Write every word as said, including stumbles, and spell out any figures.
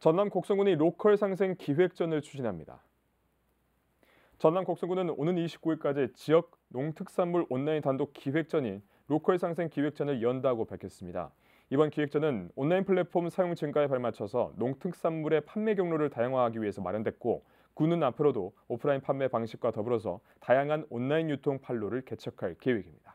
전남 곡성군이 로컬 상생 기획전을 추진합니다. 전남 곡성군은 오는 이십구 일까지 지역 농특산물 온라인 단독 기획전인 로컬 상생 기획전을 연다고 밝혔습니다. 이번 기획전은 온라인 플랫폼 사용 증가에 발맞춰서 농특산물의 판매 경로를 다양화하기 위해서 마련됐고, 군은 앞으로도 오프라인 판매 방식과 더불어서 다양한 온라인 유통 판로를 개척할 계획입니다.